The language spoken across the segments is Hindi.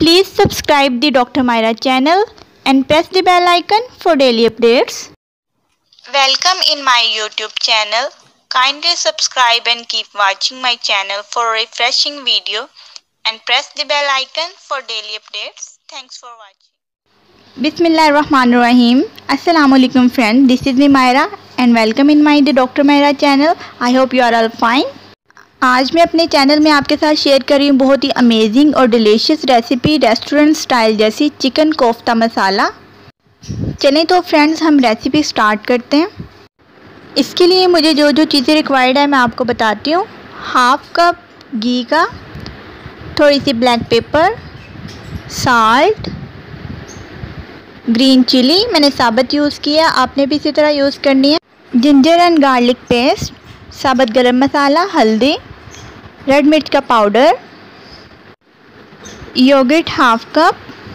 Please subscribe the Dr. Myra channel and press the bell icon for daily updates. Welcome in my YouTube channel. Kindly subscribe and keep watching my channel for refreshing video and press the bell icon for daily updates. Thanks for watching. Bismillahirrahmanirrahim. Assalamualaikum friends. This is me Myra and welcome in my Dr. Myra channel. I hope you are all fine. आज मैं अपने चैनल में आपके साथ शेयर कर रही हूँ बहुत ही अमेजिंग और डिलीशियस रेसिपी रेस्टोरेंट स्टाइल जैसी चिकन कोफ्ता मसाला। चलें तो फ्रेंड्स हम रेसिपी स्टार्ट करते हैं। इसके लिए मुझे जो जो चीज़ें रिक्वायर्ड है मैं आपको बताती हूँ। हाफ कप घी का, थोड़ी सी black pepper, salt, green chilli मैंने साबुत यूज़ किया, आपने भी इसी तरह यूज़ करनी है, जिंजर एंड गार्लिक पेस्ट, साबुत गरम मसाला, हल्दी, रेड मिर्च का powder, yogurt half cup,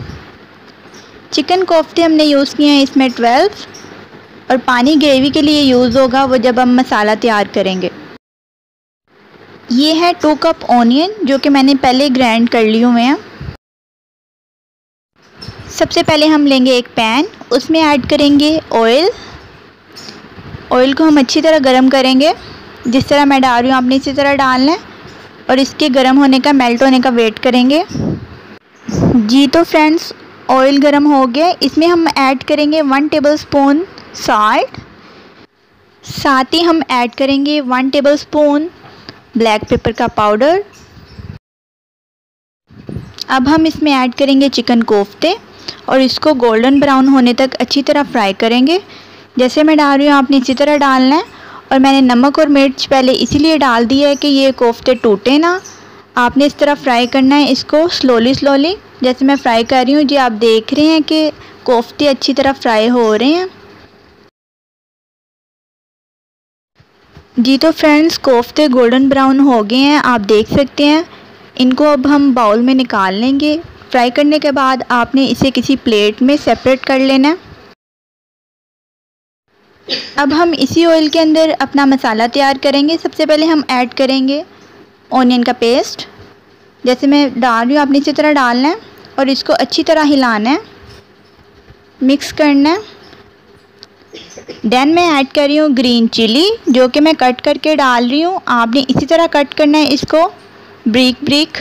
chicken कोफ्ते हमने यूज़ किए हैं इसमें 12 और पानी ग्रेवी के लिए यूज़ होगा वो जब हम मसाला तैयार करेंगे। ये है 2 कप ऑनियन जो कि मैंने पहले ग्राइंड कर लिए हुए हैं। सबसे पहले हम लेंगे एक पैन, उसमें ऐड करेंगे ऑयल। ऑयल को हम अच्छी तरह गरम करेंगे, जिस तरह मैं डाल रही हूँ आपने इसी तरह डालना है और इसके गर्म होने का, मेल्ट होने का वेट करेंगे। जी तो फ्रेंड्स ऑयल गर्म हो गया, इसमें हम ऐड करेंगे 1 टेबलस्पून साल्ट, साथ ही हम ऐड करेंगे 1 टेबलस्पून ब्लैक पेपर का पाउडर। अब हम इसमें ऐड करेंगे चिकन कोफ्ते और इसको गोल्डन ब्राउन होने तक अच्छी तरह फ्राई करेंगे। जैसे मैं डाल रही हूँ आपने इसी तरह डालना है और मैंने नमक और मिर्च पहले इसीलिए डाल दिया है कि ये कोफ्ते टूटे ना। आपने इस तरह फ्राई करना है इसको स्लोली जैसे मैं फ्राई कर रही हूँ। जी आप देख रहे हैं कि कोफ्ते अच्छी तरह फ्राई हो रहे हैं। जी तो फ्रेंड्स कोफ्ते गोल्डन ब्राउन हो गए हैं, आप देख सकते हैं। इनको अब हम बाउल में निकाल लेंगे। फ्राई करने के बाद आपने इसे किसी प्लेट में सेपरेट कर लेना है। अब हम इसी ऑयल के अंदर अपना मसाला तैयार करेंगे। सबसे पहले हम ऐड करेंगे ऑनियन का पेस्ट, जैसे मैं डाल रही हूँ आपने इसी तरह डालना है और इसको अच्छी तरह हिलाना है, मिक्स करना है। देन मैं ऐड कर रही हूँ ग्रीन चिली जो कि मैं कट करके डाल रही हूँ, आपने इसी तरह कट करना है इसको ब्रिक।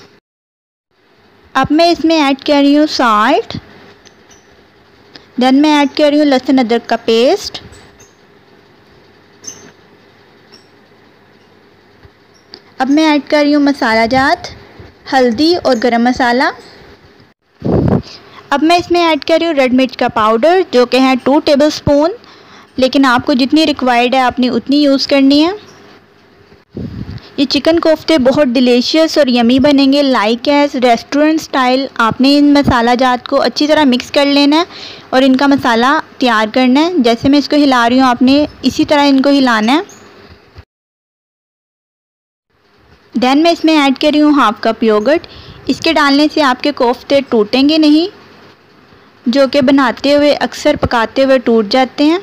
अब मैं इसमें ऐड कर रही हूँ साल्ट, देन मैं ऐड कर रही हूँ लहसुन अदरक का पेस्ट, अब मैं ऐड कर रही हूँ मसाला जात, हल्दी और गरम मसाला। अब मैं इसमें ऐड कर रही हूँ रेड मिर्च का पाउडर जो कि है 2 टेबलस्पून, लेकिन आपको जितनी रिक्वायर्ड है आपने उतनी यूज़ करनी है। ये चिकन कोफ्ते बहुत डिलीशियस और यमी बनेंगे लाइक एज रेस्टोरेंट स्टाइल। आपने इन मसाला जात को अच्छी तरह मिक्स कर लेना है और इनका मसाला तैयार करना है। जैसे मैं इसको हिला रही हूँ आपने इसी तरह इनको हिलाना है। देन मैं इसमें ऐड कर रही हूँ हाफ कप योगर्ट। इसके डालने से आपके कोफ्ते टूटेंगे नहीं, जो कि बनाते हुए अक्सर पकाते हुए टूट जाते हैं।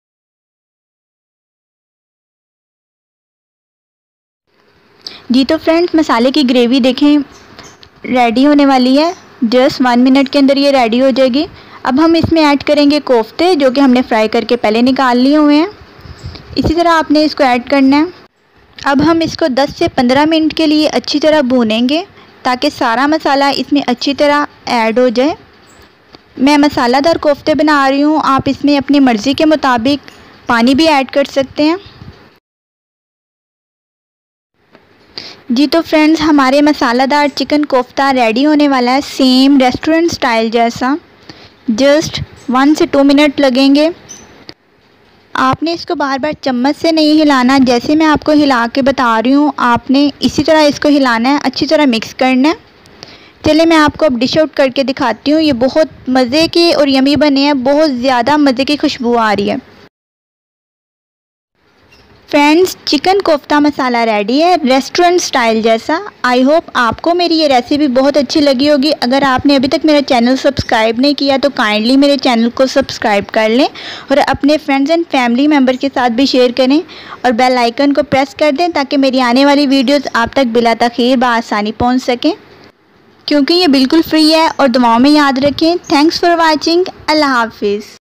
जी तो फ्रेंड्स मसाले की ग्रेवी देखें रेडी होने वाली है, जस्ट 1 मिनट के अंदर ये रेडी हो जाएगी। अब हम इसमें ऐड करेंगे कोफ्ते जो कि हमने फ्राई करके पहले निकाल लिए हुए हैं। इसी तरह आपने इसको ऐड करना है। अब हम इसको 10 से 15 मिनट के लिए अच्छी तरह भूनेंगे ताकि सारा मसाला इसमें अच्छी तरह ऐड हो जाए। मैं मसालादार कोफ्ते बना रही हूँ, आप इसमें अपनी मर्ज़ी के मुताबिक पानी भी ऐड कर सकते हैं। जी तो फ्रेंड्स हमारे मसालादार चिकन कोफ्ता रेडी होने वाला है सेम रेस्टोरेंट स्टाइल जैसा। जस्ट 1 से 2 मिनट लगेंगे। आपने इसको बार बार चम्मच से नहीं हिलाना, जैसे मैं आपको हिला के बता रही हूँ आपने इसी तरह इसको हिलाना है, अच्छी तरह मिक्स करना है। चलिए मैं आपको अब डिश आउट करके दिखाती हूँ। ये बहुत मज़े के और यमी बने हैं, बहुत ज़्यादा मज़े की खुशबू आ रही है। Friends chicken kofta masala ready है रेस्टोरेंट स्टाइल जैसा। आई होप आपको मेरी ये रेसिपी बहुत अच्छी लगी होगी। अगर आपने अभी तक मेरा चैनल सब्सक्राइब नहीं किया तो काइंडली मेरे चैनल को सब्सक्राइब कर लें और अपने फ्रेंड्स एंड फैमिली मेम्बर के साथ भी शेयर करें और बेल आइकन को प्रेस कर दें ताकि मेरी आने वाली वीडियोज़ आप तक बिला तख़ीर बआसानी पहुँच सकें। क्योंकि ये बिल्कुल फ्री है और दुआओं में याद रखें। Thanks for watching. अल्लाह हाफिज़।